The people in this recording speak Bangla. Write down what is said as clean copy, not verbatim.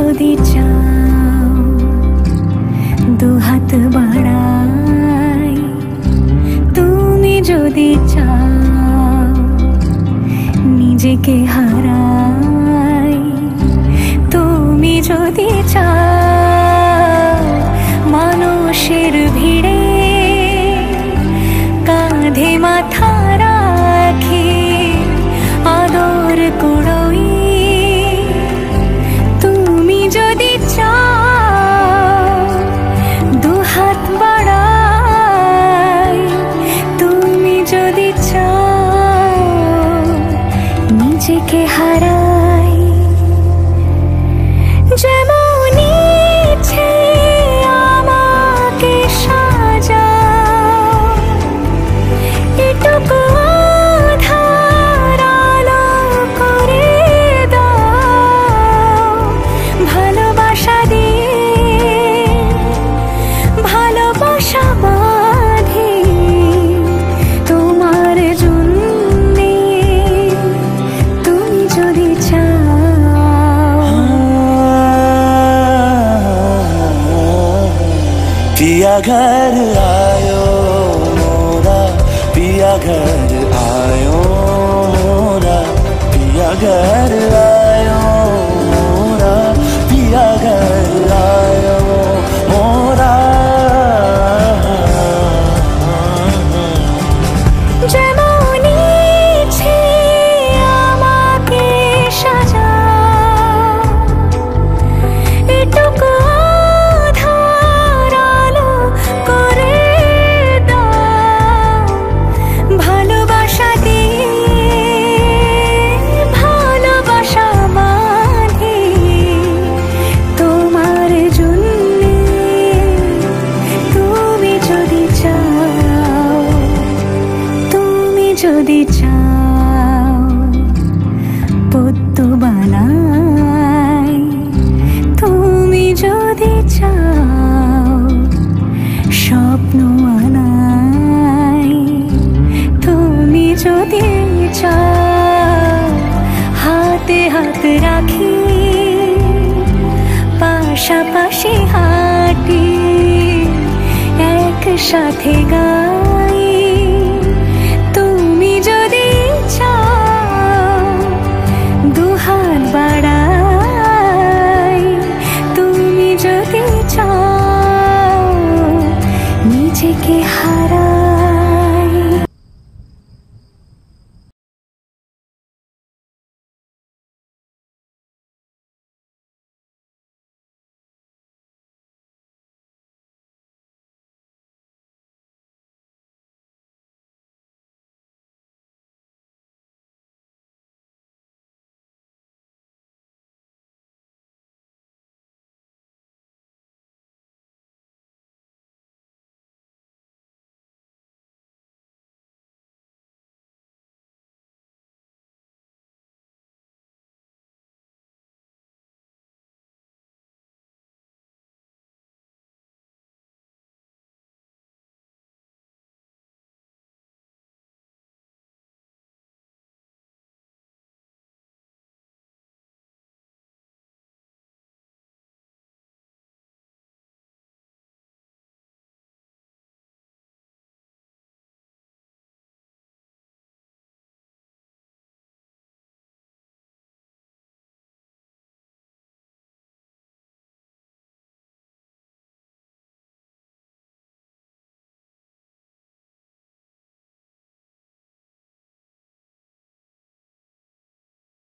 যদি চাও দুহাত বাড়াই, তুমি যদি চাও নিজেকে হারাই, তুমি যদি চাও মানুষের ভিড়ে কাঁধে মাথা রাখি আদর কুড়োই, তুমি যদি চাও দুহাত বাড়াই, তুমি যদি চাও নিজেকে হারাই। যেমন ইচ্ছে আমাকে সাজাও, এটুকু আধার আলো করে দাও, ভালোবাসা দিয়ে ভালোবাসা বাঁধি তোমার জন্যে, তুমি যদি চাও। पिया घर आयो मोरा, पिया घर आयो मोरा, पिया घर आयो मोरा, पिया घर आयो मोरा। যেমন ইচ্ছে আমাকে সাজাও, এটুকু আধার আলো করে দাও, ভালোবাসা দিয়ে ভালোবাসা বাঁধি তোমার জন্যে, তুমি যদি চাও, তুমি যদি চাও পদ্ম বানাই, তুমি যদি চাও স্বপ্ন আনাই, তুমি যদি চাও হাতে হাত রাখি পাশাপাশি হাঁটি একসাথে গাই।